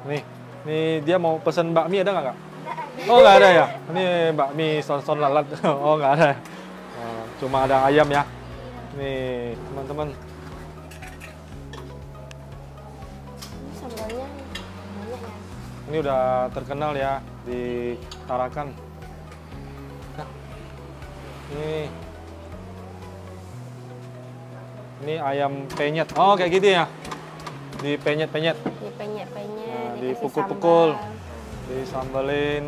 Nih dia mau pesen bakmi ada nggak, Kak? Oh, nggak ada ya? Ini bakmi son-son lalat. Oh, nggak ada. Oh, cuma ada ayam ya. Nih, teman-teman. Sambalnya banyak ya. Ini udah terkenal ya di Tarakan. Nah, ini ayam penyet. Oh, kayak gitu ya? Dipenyet-penyet. Dipenyet-penyet, Nah, dikasih dipukul-pukul, sambal. disambalin.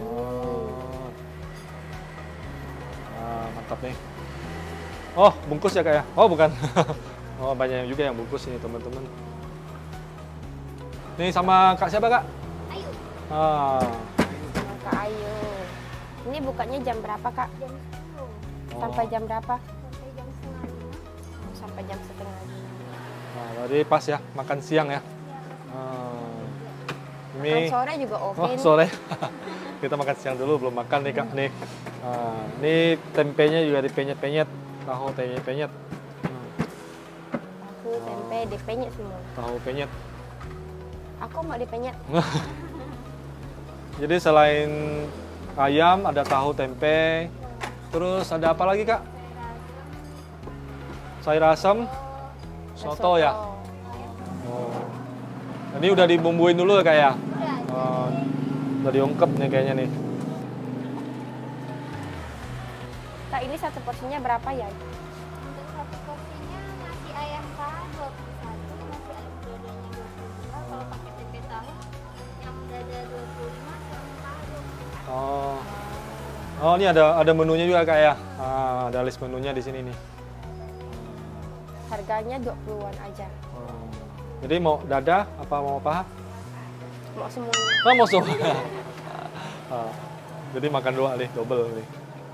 Nah, mantap nih. Oh, bungkus ya, Kak ya? Oh, bukan. Oh, banyak juga yang bungkus ini, teman-teman. Ini sama Kak siapa, Kak? Ayu. Ah. Sama Kak Ayu. Ini bukanya jam berapa, Kak? Jam 10. Sampai jam berapa? Sampai jam setengah 5. Sampai jam setengah 5. Nah, berarti pas ya, makan siang ya? Makan sore juga oke. Oh, sore. Kita makan siang dulu, belum makan nih, Kak. Nih, ini tempenya juga dipenyet-penyet. Tahu penyet-penyet. Tahu, tempe, dipenyet semua. Tahu penyet. Aku mau dipenyet. Jadi selain ayam, ada tahu tempe. Terus ada apa lagi, Kak? Sayur asam. Soto ya? Oh. Ini udah dibumbuin dulu ya, Kak ya? Udah diungkep nih kayaknya nih. Kak, ini satu porsinya berapa ya? Untuk satu porsinya nasi ayam paha 21, nasi ayam dadanya 22. Kalau pakai tempe tahu yang dada 25, yang paha 20. Oh, ini ada menunya juga, Kak ya? Ada list menunya di sini nih. Harganya 20-an aja. Jadi mau dada apa mau paha? Mau semuanya. Oh, mau semua. Jadi makan dua nih, double nih.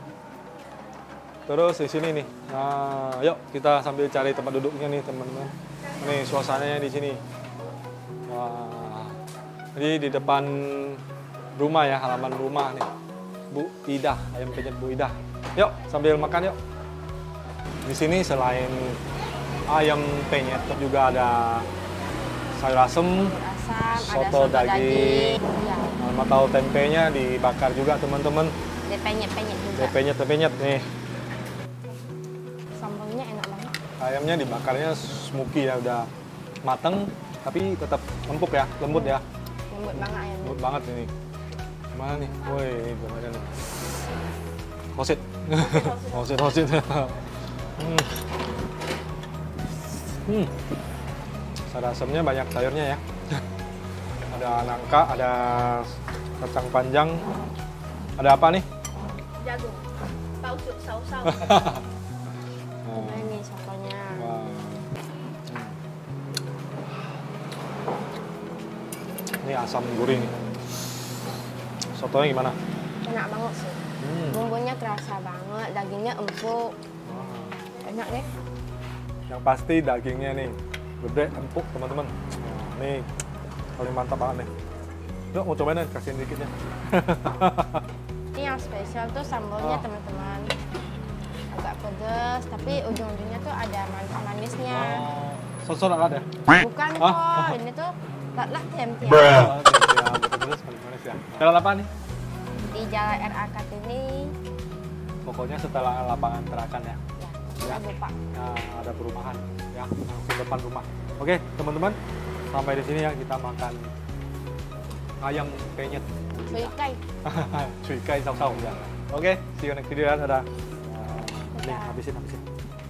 Terus di sini nih. Nah, yuk kita sambil cari tempat duduknya nih, teman-teman. Nih suasananya di sini. Wah. Jadi di depan rumah ya, halaman rumah nih. Bu Ida, ayam penyet Bu Ida. Yuk, sambil makan yuk. Di sini selain ayam penyet juga ada sayur asem, soto daging, Ya. sama tahu tempenya dibakar juga, teman-teman. Dipenyet-penyet juga. Dipenyet nih. Sambalnya enak banget. Ayamnya dibakarnya smoky ya, udah mateng tapi tetap empuk ya, lembut ya. Lembut banget ayamnya. Lembut banget ini. Gimana nih? Woi, ini gimana nih? Hosit. Hosit. Sayur asemnya banyak sayurnya ya. Ada nangka, ada kacang panjang. Ada apa nih? Jagung, tausuk, saus-saus. Ini sotonya. Wah. Ini asam gurih nih. Sotonya gimana? Enak banget sih. Bumbunya terasa banget, dagingnya empuk. Enak deh. Yang pasti dagingnya nih gede, empuk, teman-teman. Nih paling mantap banget nih. Yuk, mau cobain deh, kasihin dikitnya. Ini yang spesial tuh sambalnya, teman-teman. Agak pedas, tapi ujung-ujungnya tuh ada manis-manisnya. Sosok ada? Bukan kok, ini tuh lat-lat tempe. Pedas, manis ya. Jalan apa nih? Di Jalan RA Kartini. Pokoknya setelah lapangan Tarakan ya. Ya, lupa. Nah, ada perumahan ya, langsung depan rumah. Oke, teman-teman, sampai di sini ya kita makan ayam penyet. Cuikai. Cuikai saus-saus ya. Oke, see you next video ya. Dadah. Nih, habisin.